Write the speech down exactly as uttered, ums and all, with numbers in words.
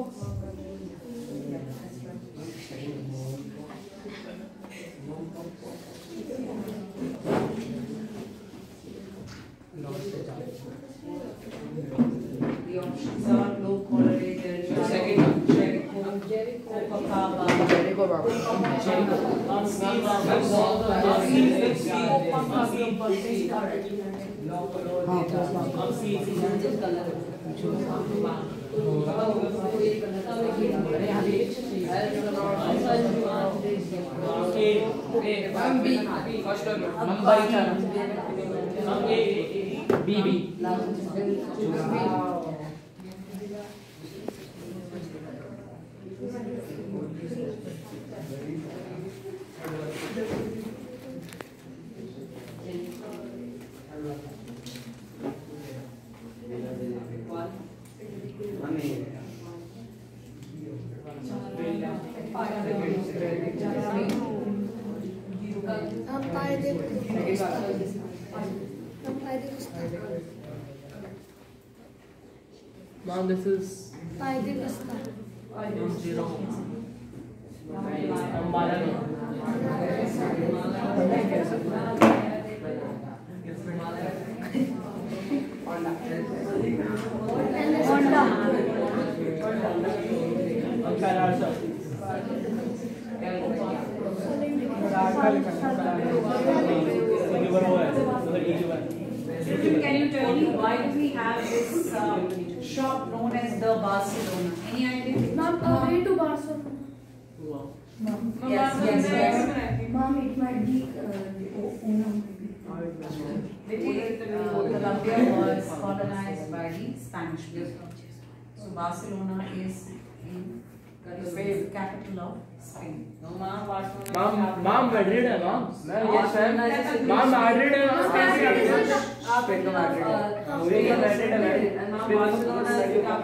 The options are low quality Jericho, Jericho, Copacabana, Jericho, B B. Mom, this is zero. Can you tell me why do we have this uh, shop known as the Barcelona? Any idea? Not uh, way to Barcelona. Mom. Yes, yes, yes. Mom, it might be uh, Una. Uh, Colombia was colonized by the Spanish people. So Barcelona is in the capital of Spain. Mom, mom, Madrid है mom. Yes, ma'am. Mom, Madrid है mom. Spain का Madrid है. Spain का Madrid है.